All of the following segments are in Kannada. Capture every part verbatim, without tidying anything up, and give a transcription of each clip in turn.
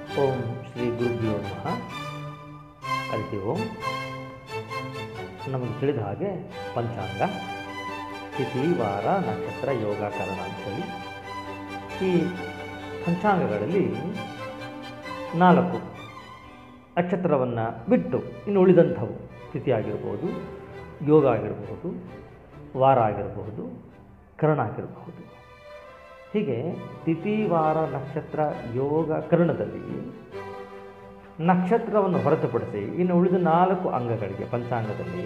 ಓಂ ಶ್ರೀ ಗುರುಭ್ಯೋ ನಮಃ. ಹರಿ ಓಂ. ನಮಗೆ ತಿಳಿದ ಹಾಗೆ ಪಂಚಾಂಗ ತಿಥಿ, ವಾರ, ನಕ್ಷತ್ರ, ಯೋಗ, ಕರಣ ಅಂತೇಳಿ ಈ ಪಂಚಾಂಗಗಳಲ್ಲಿ ನಾಲ್ಕು ನಕ್ಷತ್ರವನ್ನು ಬಿಟ್ಟು ಇನ್ನು ಉಳಿದಂಥವು ತಿಥಿ ಆಗಿರ್ಬೋದು, ಯೋಗ ಆಗಿರಬಹುದು, ವಾರ ಆಗಿರಬಹುದು, ಕರಣ ಆಗಿರಬಹುದು. ಹೀಗೆ ತಿಥಿ, ವಾರ, ನಕ್ಷತ್ರ, ಯೋಗ, ಕರ್ಣದಲ್ಲಿ ನಕ್ಷತ್ರವನ್ನು ಹೊರತುಪಡಿಸಿ ಇನ್ನು ಉಳಿದ ನಾಲ್ಕು ಅಂಗಗಳಿಗೆ ಪಂಚಾಂಗದಲ್ಲಿ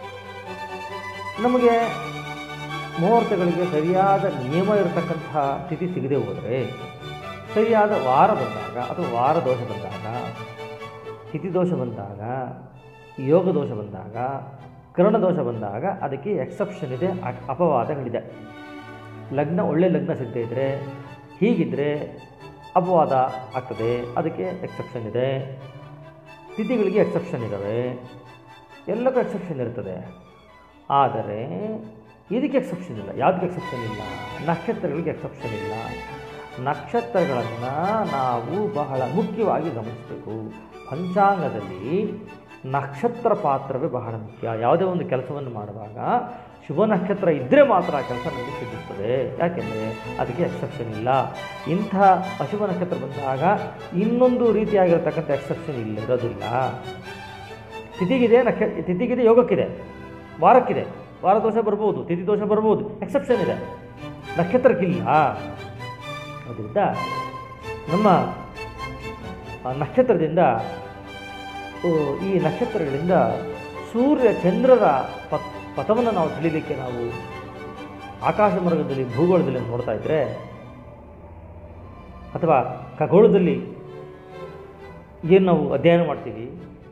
ನಮಗೆ ಮುಹೂರ್ತಗಳಿಗೆ ಸರಿಯಾದ ನಿಯಮ ಇರತಕ್ಕಂತಹ ತಿಥಿ ಸಿಗದೆ ಹೋದರೆ, ಸರಿಯಾದ ವಾರ ಬಂದಾಗ ಅಥವಾ ವಾರ ದೋಷ ಬಂದಾಗ, ತಿಥಿ ದೋಷ ಬಂದಾಗ, ಯೋಗ ದೋಷ ಬಂದಾಗ, ಕರ್ಣ ದೋಷ ಬಂದಾಗ ಅದಕ್ಕೆ ಎಕ್ಸೆಪ್ಷನ್ ಇದೆ, ಅಪವಾದಗಳಿದೆ. ಲಗ್ನ ಒಳ್ಳೆ ಲಗ್ನ ಸಿಗದೇ ಇದ್ದರೆ, ಹೀಗಿದ್ದರೆ ಅಪವಾದ ಆಗ್ತದೆ, ಅದಕ್ಕೆ ಎಕ್ಸೆಪ್ಷನ್ ಇದೆ. ತಿಥಿಗಳಿಗೆ ಎಕ್ಸೆಪ್ಷನ್ ಇದ್ದಾವೆ, ಎಲ್ಲಕ್ಕೂ ಎಕ್ಸೆಪ್ಷನ್ ಇರ್ತದೆ. ಆದರೆ ಇದಕ್ಕೆ ಎಕ್ಸೆಪ್ಷನ್ ಇಲ್ಲ. ಯಾವುದಕ್ಕೆ ಎಕ್ಸೆಪ್ಷನ್ ಇಲ್ಲ? ನಕ್ಷತ್ರಗಳಿಗೆ ಎಕ್ಸೆಪ್ಷನ್ ಇಲ್ಲ. ನಕ್ಷತ್ರಗಳನ್ನು ನಾವು ಬಹಳ ಮುಖ್ಯವಾಗಿ ಗಮನಿಸಬೇಕು. ಪಂಚಾಂಗದಲ್ಲಿ ನಕ್ಷತ್ರ ಪಾತ್ರವೇ ಬಹಳ ಮುಖ್ಯ. ಯಾವುದೇ ಒಂದು ಕೆಲಸವನ್ನು ಮಾಡುವಾಗ ಶುಭ ನಕ್ಷತ್ರ ಇದ್ದರೆ ಮಾತ್ರ ಆ ಕೆಲಸ ನಮಗೆ ಸಿದ್ಧಿಸ್ತದೆ. ಯಾಕೆಂದರೆ ಅದಕ್ಕೆ ಎಕ್ಸೆಪ್ಷನ್ ಇಲ್ಲ. ಇಂಥ ಅಶುಭ ನಕ್ಷತ್ರ ಬಂದಾಗ ಇನ್ನೊಂದು ರೀತಿಯಾಗಿರತಕ್ಕಂಥ ಎಕ್ಸೆಪ್ಷನ್ ಇಲ್ಲ, ಇರೋದಿಲ್ಲ. ತಿಥಿಗಿದೆ, ನಕ್ಷ ತಿಥಿಗಿದೆ, ಯೋಗಕ್ಕಿದೆ, ವಾರಕ್ಕಿದೆ. ವಾರ ದೋಷ ಬರ್ಬೋದು, ತಿಥಿ ದೋಷ ಬರ್ಬೋದು, ಎಕ್ಸೆಪ್ಷನ್ ಇದೆ. ನಕ್ಷತ್ರಕ್ಕಿಲ್ಲ. ಅದರಿಂದ ನಮ್ಮ ನಕ್ಷತ್ರದಿಂದ ಈ ನಕ್ಷತ್ರಗಳಿಂದ ಸೂರ್ಯ ಚಂದ್ರರ ಪತ್ ಪಥವನ್ನು ನಾವು ತಿಳಿಲಿಕ್ಕೆ ನಾವು ಆಕಾಶ ಮಾರ್ಗದಲ್ಲಿ ಭೂಗೋಳದಲ್ಲಿ ನೋಡ್ತಾ ಇದ್ದರೆ, ಅಥವಾ ಖಗೋಳದಲ್ಲಿ ಏನು ನಾವು ಅಧ್ಯಯನ ಮಾಡ್ತೀವಿ,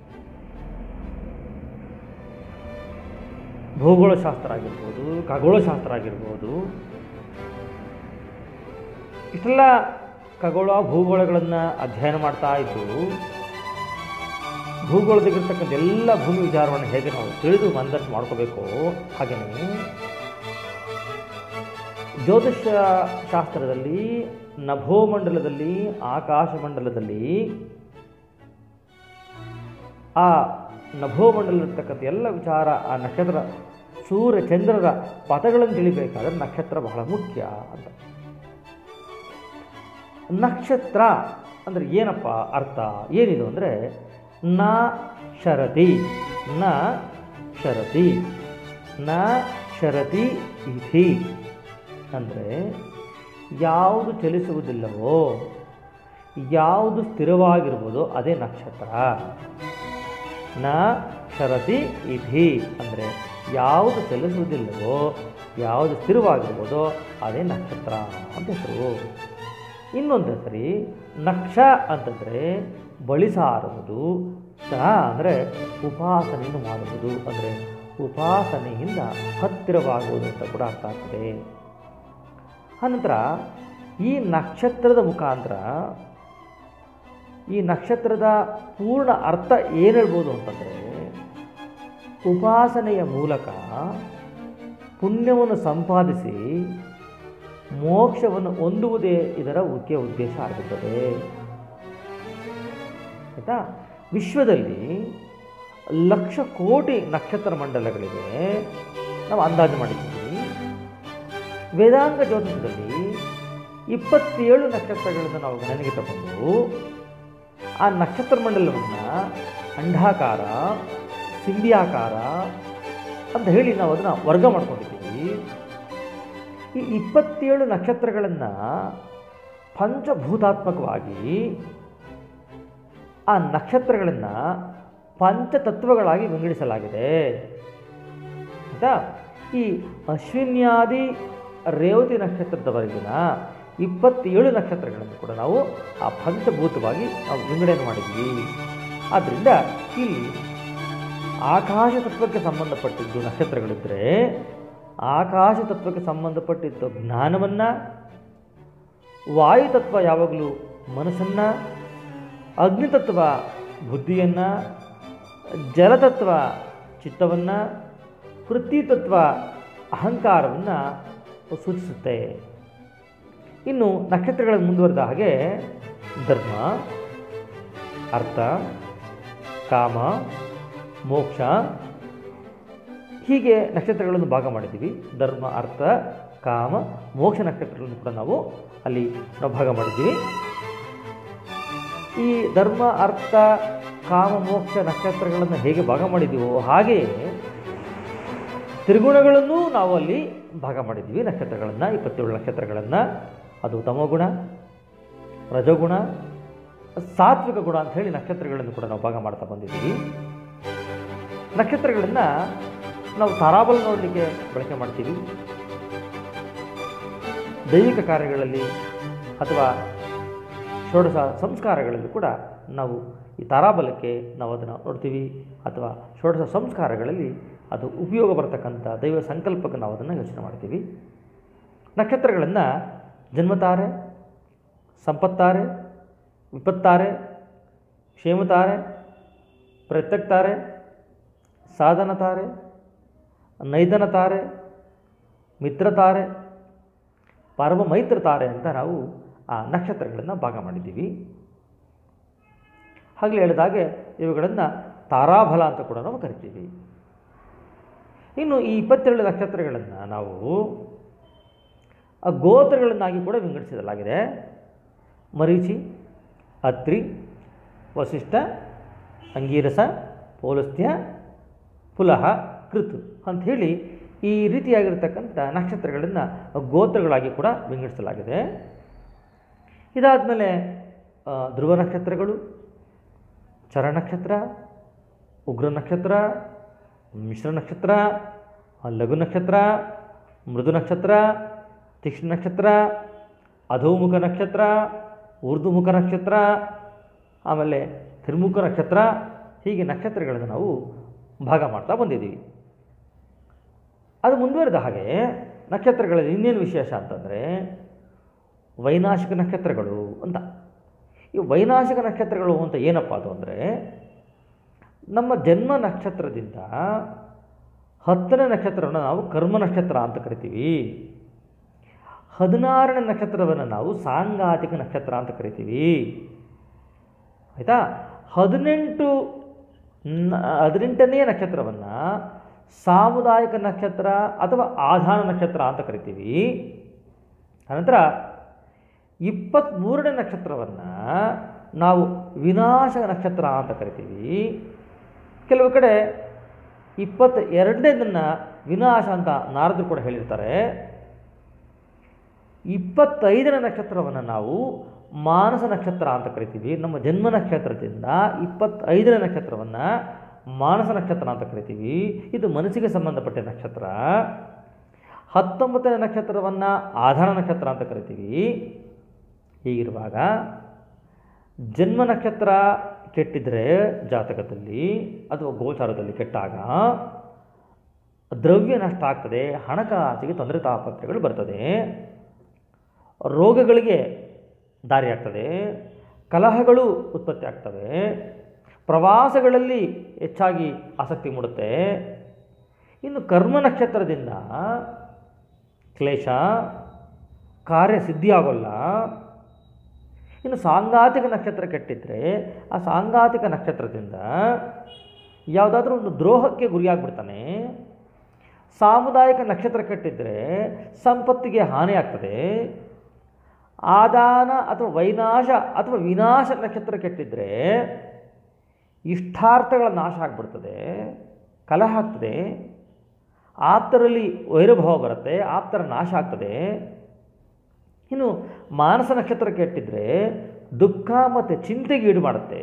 ಭೂಗೋಳಶಾಸ್ತ್ರ ಆಗಿರ್ಬೋದು, ಖಗೋಳಶಾಸ್ತ್ರ ಆಗಿರ್ಬೋದು, ಇಷ್ಟೆಲ್ಲ ಖಗೋಳ ಭೂಗೋಳಗಳನ್ನು ಅಧ್ಯಯನ ಮಾಡ್ತಾ ಇದ್ದು ಭೂಗೋಳದಾಗಿರ್ತಕ್ಕಂಥ ಎಲ್ಲ ಭೂಮಿ ವಿಚಾರವನ್ನು ಹೇಗೆ ನಾವು ತಿಳಿದು ಮನದಟ್ಟು ಮಾಡ್ಕೋಬೇಕು, ಹಾಗೆಯೇ ಜ್ಯೋತಿಷ್ಯ ಶಾಸ್ತ್ರದಲ್ಲಿ ನಭೋಮಂಡಲದಲ್ಲಿ, ಆಕಾಶ ಮಂಡಲದಲ್ಲಿ ಆ ನಭೋಮಂಡಲದಲ್ಲಿರ್ತಕ್ಕಂಥ ಎಲ್ಲ ವಿಚಾರ, ಆ ನಕ್ಷತ್ರ ಸೂರ್ಯ ಚಂದ್ರರ ಪಥಗಳನ್ನು ತಿಳಿಬೇಕಾದ್ರೆ ನಕ್ಷತ್ರ ಬಹಳ ಮುಖ್ಯ ಅಂತ. ನಕ್ಷತ್ರ ಅಂದರೆ ಏನಪ್ಪ ಅರ್ಥ, ಏನಿದು ಅಂದರೆ ನ ಶರತಿ, ನ ಶರತಿ, ನ ಶರತಿ ಇತಿ ಅಂದರೆ ಯಾವುದು ಚಲಿಸುವುದಿಲ್ಲವೋ, ಯಾವುದು ಸ್ಥಿರವಾಗಿರ್ಬೋದೋ ಅದೇ ನಕ್ಷತ್ರ. ನ ಶರತಿ ಇತಿ ಅಂದರೆ ಯಾವುದು ಚಲಿಸುವುದಿಲ್ಲವೋ, ಯಾವುದು ಸ್ಥಿರವಾಗಿರ್ಬೋದೋ ಅದೇ ನಕ್ಷತ್ರ ಅಂತ ಹೆಸರು. ಇನ್ನೊಂದು ಸರಿ ನಕ್ಷ ಅಂತಂದರೆ ಬಳಿ ಸಾರುವುದು, ಸ ಅಂದರೆ ಉಪಾಸನೆಯನ್ನು ಮಾಡುವುದು, ಅಂದರೆ ಉಪಾಸನೆಯಿಂದ ಹತ್ತಿರವಾಗುವುದು ಅಂತ ಕೂಡ ಅರ್ಥ ಆಗ್ತದೆ. ಅನಂತರ ಈ ನಕ್ಷತ್ರದ ಮುಖಾಂತರ ಈ ನಕ್ಷತ್ರದ ಪೂರ್ಣ ಅರ್ಥ ಏನು ಹೇಳ್ಬೋದು ಅಂತಂದರೆ, ಉಪಾಸನೆಯ ಮೂಲಕ ಪುಣ್ಯವನ್ನು ಸಂಪಾದಿಸಿ ಮೋಕ್ಷವನ್ನು ಹೊಂದುವುದೇ ಇದರ ಮುಖ್ಯ ಉದ್ದೇಶ ಆಗುತ್ತದೆ. ಆಯಿತಾ? ವಿಶ್ವದಲ್ಲಿ ಲಕ್ಷ ಕೋಟಿ ನಕ್ಷತ್ರ ಮಂಡಲಗಳಿವೆ, ನಾವು ಅಂದಾಜು ಮಾಡಿದ್ದೀವಿ. ವೇದಾಂಗ ಜ್ಯೋತಿಷದಲ್ಲಿ ಇಪ್ಪತ್ತೇಳು ನಕ್ಷತ್ರಗಳನ್ನು ನಾವು ಗಣನೆಗೆ ತಗೊಂಡು ಆ ನಕ್ಷತ್ರ ಮಂಡಲವನ್ನು ಅಂಡಾಕಾರ, ಸಿಂಬಿಯಾಕಾರ ಅಂತ ಹೇಳಿ ನಾವು ಅದನ್ನು ವರ್ಗ ಮಾಡ್ಕೊಂಡಿದ್ದೀವಿ. ಈ ಇಪ್ಪತ್ತೇಳು ನಕ್ಷತ್ರಗಳನ್ನು ಪಂಚಭೂತಾತ್ಮಕವಾಗಿ ಆ ನಕ್ಷತ್ರಗಳನ್ನು ಪಂಚತತ್ವಗಳಾಗಿ ವಿಂಗಡಿಸಲಾಗಿದೆ. ಆಯಿತಾ? ಈ ಅಶ್ವಿನ್ಯಾದಿ ರೇವತಿ ನಕ್ಷತ್ರದವರೆಗಿನ ಇಪ್ಪತ್ತೇಳು ನಕ್ಷತ್ರಗಳನ್ನು ಕೂಡ ನಾವು ಆ ಪಂಚಭೂತವಾಗಿ ನಾವು ವಿಂಗಡಣೆ ಮಾಡಿದ್ವಿ. ಆದ್ದರಿಂದ ಇಲ್ಲಿ ಆಕಾಶ ತತ್ವಕ್ಕೆ ಸಂಬಂಧಪಟ್ಟಿದ್ದು ನಕ್ಷತ್ರಗಳಿದ್ದರೆ ಆಕಾಶ ತತ್ವಕ್ಕೆ ಸಂಬಂಧಪಟ್ಟಿದ್ದ ಜ್ಞಾನವನ್ನು, ವಾಯುತತ್ವ ಯಾವಾಗಲೂ ಮನಸ್ಸನ್ನು, ಅಗ್ನಿತತ್ವ ಬುದ್ಧಿಯನ್ನು, ಜಲತತ್ವ ಚಿತ್ತವನ್ನು, ಪೃಥ್ವಿತತ್ವ ಅಹಂಕಾರವನ್ನು ಸೂಚಿಸುತ್ತೆ. ಇನ್ನು ನಕ್ಷತ್ರಗಳ ಮುಂದುವರೆದ ಹಾಗೆ ಧರ್ಮ, ಅರ್ಥ, ಕಾಮ, ಮೋಕ್ಷ ಹೀಗೆ ನಕ್ಷತ್ರಗಳನ್ನು ಭಾಗ ಮಾಡಿದ್ದೀವಿ. ಧರ್ಮ, ಅರ್ಥ, ಕಾಮ, ಮೋಕ್ಷ ನಕ್ಷತ್ರಗಳನ್ನು ಕೂಡ ನಾವು ಅಲ್ಲಿ ನಾವು ಭಾಗ ಮಾಡಿದ್ದೀವಿ. ಈ ಧರ್ಮ, ಅರ್ಥ, ಕಾಮ, ಮೋಕ್ಷ ನಕ್ಷತ್ರಗಳನ್ನು ಹೇಗೆ ಭಾಗ ಮಾಡಿದ್ದೀವೋ ಹಾಗೆಯೇ ತ್ರಿಗುಣಗಳನ್ನು ನಾವು ಅಲ್ಲಿ ಭಾಗ ಮಾಡಿದ್ದೀವಿ. ನಕ್ಷತ್ರಗಳನ್ನು, ಇಪ್ಪತ್ತೇಳು ನಕ್ಷತ್ರಗಳನ್ನು. ಅದು ತಮೋಗುಣ, ರಜೋಗುಣ, ಸಾತ್ವಿಕ ಗುಣ ಅಂತ ಹೇಳಿ ನಕ್ಷತ್ರಗಳನ್ನು ಕೂಡ ನಾವು ಭಾಗ ಮಾಡ್ತಾ ಬಂದಿದ್ದೀವಿ. ನಕ್ಷತ್ರಗಳನ್ನು ನಾವು ತಾರಾಬಲ ನೋಡಲಿಕ್ಕೆ ಬಳಕೆ ಮಾಡ್ತೀವಿ. ದೈವಿಕ ಕಾರ್ಯಗಳಲ್ಲಿ ಅಥವಾ ಷೋಡಶ ಸಂಸ್ಕಾರಗಳಲ್ಲಿ ಕೂಡ ನಾವು ಈ ತಾರಾಬಲಕ್ಕೆ ನಾವು ಅದನ್ನು ನೋಡ್ತೀವಿ. ಅಥವಾ ಷೋಡಶ ಸಂಸ್ಕಾರಗಳಲ್ಲಿ ಅದು ಉಪಯೋಗ ಬರ್ತಕ್ಕಂಥ ದೈವ ಸಂಕಲ್ಪಕ್ಕೆ ನಾವು ಅದನ್ನು ಯೋಚನೆ ಮಾಡ್ತೀವಿ. ನಕ್ಷತ್ರಗಳನ್ನು ಜನ್ಮತಾರೆ, ಸಂಪತ್ತಾರೆ, ವಿಪತ್ತಾರೆ, ಕ್ಷೇಮತಾರೆ, ಪ್ರತ್ಯಕ್ತಾರೆ, ಸಾಧನ ತಾರೆ, ನೈದನ ತಾರೆ, ಮಿತ್ರತಾರೆ, ಪರಮ ಮೈತ್ರ ತಾರೆ ಅಂತ ನಾವು ಆ ನಕ್ಷತ್ರಗಳನ್ನು ಭಾಗ ಮಾಡಿದ್ದೀವಿ. ಹಾಗೆ ಹೇಳಿದಾಗೆ ಇವುಗಳನ್ನು ತಾರಾಬಲ ಅಂತ ಕೂಡ ನಾವು ಕರಿತೀವಿ. ಇನ್ನು ಈ ಇಪ್ಪತ್ತೆರಡು ನಕ್ಷತ್ರಗಳನ್ನು ನಾವು ಗೋತ್ರಗಳನ್ನಾಗಿ ಕೂಡ ವಿಂಗಡಿಸಲಾಗಿದೆ. ಮರೀಚಿ, ಅತ್ರಿ, ವಸಿಷ್ಠ, ಅಂಗೀರಸ, ಪೌಲಸ್ತ್ಯ, ಪುಲಹ, ಕೃತ್ ಅಂಥೇಳಿ ಈ ರೀತಿಯಾಗಿರ್ತಕ್ಕಂಥ ನಕ್ಷತ್ರಗಳನ್ನು ಗೋತ್ರಗಳಾಗಿ ಕೂಡ ವಿಂಗಡಿಸಲಾಗಿದೆ. ಇದಾದಮೇಲೆ ಧ್ರುವ ನಕ್ಷತ್ರಗಳು, ಚರ ನಕ್ಷತ್ರ, ಉಗ್ರ ನಕ್ಷತ್ರ, ಮಿಶ್ರ ನಕ್ಷತ್ರ, ಲಘು ನಕ್ಷತ್ರ, ಮೃದು ನಕ್ಷತ್ರ, ತೀಕ್ಷ್ಣ ನಕ್ಷತ್ರ, ಅಧೋಮುಖ ನಕ್ಷತ್ರ, ಊರ್ಧ್ವಮುಖ ನಕ್ಷತ್ರ, ಆಮೇಲೆ ತ್ರಿಮುಖ ನಕ್ಷತ್ರ, ಹೀಗೆ ನಕ್ಷತ್ರಗಳನ್ನು ನಾವು ಭಾಗ ಮಾಡ್ತಾ ಬಂದಿದ್ದೀವಿ. ಅದು ಮುಂದುವರೆದ ಹಾಗೆ ನಕ್ಷತ್ರಗಳಲ್ಲಿ ಇನ್ನೇನು ವಿಶೇಷ ಅಂತಂದರೆ ವೈನಾಶಿಕ ನಕ್ಷತ್ರಗಳು ಅಂತ. ಈ ವೈನಾಶಿಕ ನಕ್ಷತ್ರಗಳು ಅಂತ ಏನಪ್ಪ ಅದು ಅಂದರೆ ನಮ್ಮ ಜನ್ಮ ನಕ್ಷತ್ರದಿಂದ ಹತ್ತನೇ ನಕ್ಷತ್ರವನ್ನು ನಾವು ಕರ್ಮ ನಕ್ಷತ್ರ ಅಂತ ಕರಿತೀವಿ. ಹದಿನಾರನೇ ನಕ್ಷತ್ರವನ್ನು ನಾವು ಸಾಂಗಾತಿಕ ನಕ್ಷತ್ರ ಅಂತ ಕರಿತೀವಿ. ಆಯಿತಾ? ಹದಿನೆಂಟು ಹದಿನೆಂಟನೆಯ ನಕ್ಷತ್ರವನ್ನು ಸಾಮುದಾಯಿಕ ನಕ್ಷತ್ರ ಅಥವಾ ಆಧಾನ ನಕ್ಷತ್ರ ಅಂತ ಕರಿತೀವಿ. ಅನಂತರ ಇಪ್ಪತ್ತ್ಮೂರನೇ ನಕ್ಷತ್ರವನ್ನು ನಾವು ವಿನಾಶ ನಕ್ಷತ್ರ ಅಂತ ಕರಿತೀವಿ. ಕೆಲವು ಕಡೆ ಇಪ್ಪತ್ತ ಎರಡನೇದನ್ನು ವಿನಾಶ ಅಂತ ನಾರದರು ಕೂಡ ಹೇಳಿರ್ತಾರೆ. ಇಪ್ಪತ್ತೈದನೇ ನಕ್ಷತ್ರವನ್ನು ನಾವು ಮಾನಸ ನಕ್ಷತ್ರ ಅಂತ ಕರಿತೀವಿ. ನಮ್ಮ ಜನ್ಮ ನಕ್ಷತ್ರದಿಂದ ಇಪ್ಪತ್ತೈದನೇ ನಕ್ಷತ್ರವನ್ನು ಮಾನಸ ನಕ್ಷತ್ರ ಅಂತ ಕರಿತೀವಿ. ಇದು ಮನಸ್ಸಿಗೆ ಸಂಬಂಧಪಟ್ಟ ನಕ್ಷತ್ರ. ಹತ್ತೊಂಬತ್ತನೇ ನಕ್ಷತ್ರವನ್ನು ಆಧಾರ ನಕ್ಷತ್ರ ಅಂತ ಕರಿತೀವಿ. ಹೀಗಿರುವಾಗ ಜನ್ಮ ನಕ್ಷತ್ರ ಕೆಟ್ಟಿದರೆ ಜಾತಕದಲ್ಲಿ ಅಥವಾ ಗೋಚಾರದಲ್ಲಿ ಕೆಟ್ಟಾಗ ದ್ರವ್ಯ ನಷ್ಟ ಆಗ್ತದೆ, ಹಣಕಾಸಿಗೆ ತೊಂದರೆ ತಾಪತ್ರೆಗಳು ಬರ್ತದೆ, ರೋಗಗಳಿಗೆ ದಾರಿಯಾಗ್ತದೆ, ಕಲಹಗಳು ಉತ್ಪತ್ತಿ ಆಗ್ತವೆ, ಪ್ರವಾಸಗಳಲ್ಲಿ ಹೆಚ್ಚಾಗಿ ಆಸಕ್ತಿ ಮೂಡುತ್ತೆ. ಇನ್ನು ಕರ್ಮ ನಕ್ಷತ್ರದಿಂದ ಕ್ಲೇಶ, ಕಾರ್ಯಸಿದ್ಧಿಯಾಗೋಲ್ಲ. ಇನ್ನು ಸಾಂಗಾತಿಕ ನಕ್ಷತ್ರ ಕೆಟ್ಟಿದ್ದರೆ ಆ ಸಾಂಗಾತಿಕ ನಕ್ಷತ್ರದಿಂದ ಯಾವುದಾದ್ರೂ ಒಂದು ದ್ರೋಹಕ್ಕೆ ಗುರಿಯಾಗ್ಬಿಡ್ತಾನೆ. ಸಾಮುದಾಯಿಕ ನಕ್ಷತ್ರ ಕೆಟ್ಟಿದ್ದರೆ ಸಂಪತ್ತಿಗೆ ಹಾನಿಯಾಗ್ತದೆ. ಆದಾನ ಅಥವಾ ವೈನಾಶ ಅಥವಾ ವಿನಾಶ ನಕ್ಷತ್ರ ಕೆಟ್ಟಿದ್ದರೆ ಇಷ್ಟಾರ್ಥಗಳ ನಾಶ ಆಗಿಬಿಡ್ತದೆ, ಕಲಹ ಆಗ್ತದೆ, ಆಪ್ತರಲ್ಲಿ ವೈರಭಾವ ಬರುತ್ತೆ, ಆಪ್ತರ ನಾಶ ಆಗ್ತದೆ. ಇನ್ನು ಮಾನಸ ನಕ್ಷತ್ರ ಕೆಟ್ಟಿದ್ದರೆ ದುಃಖ ಮತ್ತು ಚಿಂತೆಗೆ ಈಡು ಮಾಡುತ್ತೆ.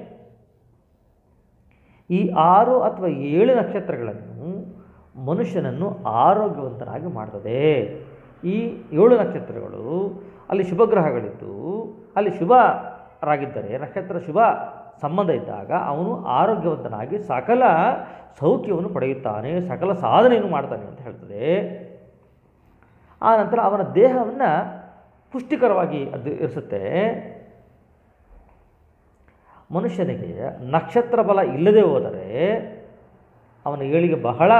ಈ ಆರು ಅಥವಾ ಏಳು ನಕ್ಷತ್ರಗಳನ್ನು ಮನುಷ್ಯನನ್ನು ಆರೋಗ್ಯವಂತನಾಗಿ ಮಾಡ್ತದೆ. ಈ ಏಳು ನಕ್ಷತ್ರಗಳು ಅಲ್ಲಿ ಶುಭಗ್ರಹಗಳಿದ್ದು ಅಲ್ಲಿ ಶುಭರಾಗಿದ್ದರೆ, ನಕ್ಷತ್ರ ಶುಭ ಸಂಬಂಧ ಇದ್ದಾಗ ಅವನು ಆರೋಗ್ಯವಂತನಾಗಿ ಸಕಲ ಸೌಖ್ಯವನ್ನು ಪಡೆಯುತ್ತಾನೆ, ಸಕಲ ಸಾಧನೆಯನ್ನು ಮಾಡ್ತಾನೆ ಅಂತ ಹೇಳ್ತದೆ. ಆ ನಂತರ ಅವನ ದೇಹವನ್ನು ಪುಷ್ಟಿಕರವಾಗಿ ಅದು ಇರಿಸುತ್ತೆ. ಮನುಷ್ಯನಿಗೆ ನಕ್ಷತ್ರ ಬಲ ಇಲ್ಲದೆ ಹೋದರೆ ಅವನ ಏಳಿಗೆ ಬಹಳ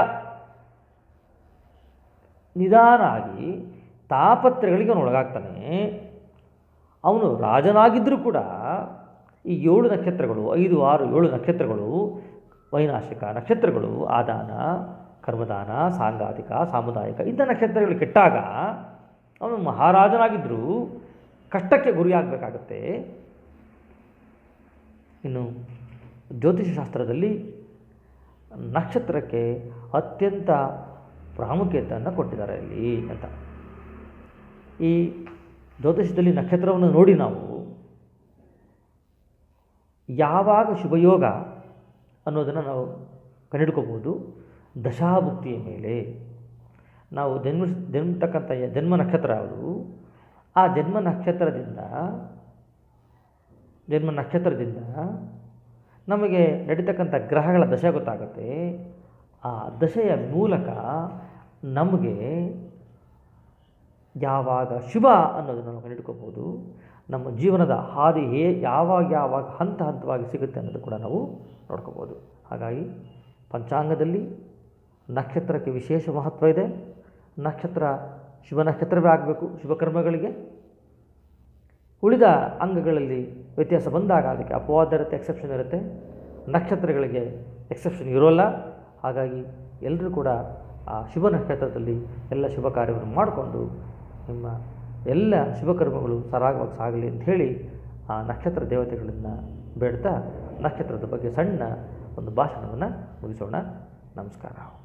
ನಿಧಾನ ಆಗಿ ತಾಪತ್ರೆಗಳಿಗೆ ಅವನು ಒಳಗಾಗ್ತಾನೆ. ಅವನು ರಾಜನಾಗಿದ್ದರೂ ಕೂಡ ಈ ಏಳು ನಕ್ಷತ್ರಗಳು, ಐದು ಆರು ಏಳು ನಕ್ಷತ್ರಗಳು ವೈನಾಶಿಕ ನಕ್ಷತ್ರಗಳು. ಆದಾನ, ಕರ್ಮದಾನ, ಸಾಂಗಾತಿಕ, ಸಾಮುದಾಯಿಕ ಇಂಥ ನಕ್ಷತ್ರಗಳು ಕೆಟ್ಟಾಗ ಅವನು ಮಹಾರಾಜನಾಗಿದ್ದರೂ ಕಷ್ಟಕ್ಕೆ ಗುರಿಯಾಗಬೇಕಾಗತ್ತೆ. ಇನ್ನು ಜ್ಯೋತಿಷ ಶಾಸ್ತ್ರದಲ್ಲಿ ನಕ್ಷತ್ರಕ್ಕೆ ಅತ್ಯಂತ ಪ್ರಾಮುಖ್ಯತೆಯನ್ನು ಕೊಟ್ಟಿದ್ದಾರೆ ಇಲ್ಲಿ ಅಂತ. ಈ ಜ್ಯೋತಿಷದಲ್ಲಿ ನಕ್ಷತ್ರವನ್ನು ನೋಡಿ ನಾವು ಯಾವಾಗ ಶುಭಯೋಗ ಅನ್ನೋದನ್ನು ನಾವು ಕಂಡುಹಿಡ್ಕೋಬೋದು. ದಶಾಭುಕ್ತಿಯ ಮೇಲೆ ನಾವು ಜನ್ಮ ಜನ್ಮತಕ್ಕಂಥ ಜನ್ಮ ನಕ್ಷತ್ರ ಯಾವುದು, ಆ ಜನ್ಮ ನಕ್ಷತ್ರದಿಂದ ಜನ್ಮ ನಕ್ಷತ್ರದಿಂದ ನಮಗೆ ನಡೀತಕ್ಕಂಥ ಗ್ರಹಗಳ ದಶೆ ಗೊತ್ತಾಗುತ್ತೆ. ಆ ದಶೆಯ ಮೂಲಕ ನಮಗೆ ಯಾವಾಗ ಶುಭ ಅನ್ನೋದನ್ನು ನಾವು ಕಂಡುಹಿಡ್ಕೋಬೋದು. ನಮ್ಮ ಜೀವನದ ಹಾದಿ ಹೇ ಯಾವಾಗ ಯಾವಾಗ ಹಂತ ಹಂತವಾಗಿ ಸಿಗುತ್ತೆ ಅನ್ನೋದು ಕೂಡ ನಾವು ನೋಡ್ಕೋಬೋದು. ಹಾಗಾಗಿ ಪಂಚಾಂಗದಲ್ಲಿ ನಕ್ಷತ್ರಕ್ಕೆ ವಿಶೇಷ ಮಹತ್ವ ಇದೆ. ನಕ್ಷತ್ರ ಶುಭ ನಕ್ಷತ್ರವೇ ಆಗಬೇಕು ಶುಭ ಕರ್ಮಗಳಿಗೆ. ಉಳಿದ ಅಂಗಗಳಲ್ಲಿ ವ್ಯತ್ಯಾಸ ಬಂದಾಗ ಅದಕ್ಕೆ ಅಪವಾದ ಇರುತ್ತೆ, ಎಕ್ಸೆಪ್ಷನ್ ಇರುತ್ತೆ. ನಕ್ಷತ್ರಗಳಿಗೆ ಎಕ್ಸೆಪ್ಷನ್ ಇರೋಲ್ಲ. ಹಾಗಾಗಿ ಎಲ್ಲರೂ ಕೂಡ ಆ ಶುಭ ನಕ್ಷತ್ರದಲ್ಲಿ ಎಲ್ಲ ಶುಭ ಕಾರ್ಯವನ್ನು ಮಾಡಿಕೊಂಡು ನಿಮ್ಮ ಎಲ್ಲ ಶುಭ ಕರ್ಮಗಳು ಸರಾಗವಾಗಿ ಸಾಗಲಿ ಅಂತ ಹೇಳಿ ಆ ನಕ್ಷತ್ರ ದೇವತೆಗಳನ್ನು ಬೇಡ್ತಾ ನಕ್ಷತ್ರದ ಬಗ್ಗೆ ಸಣ್ಣ ಒಂದು ಭಾಷಣವನ್ನು ಮುಗಿಸೋಣ. ನಮಸ್ಕಾರ.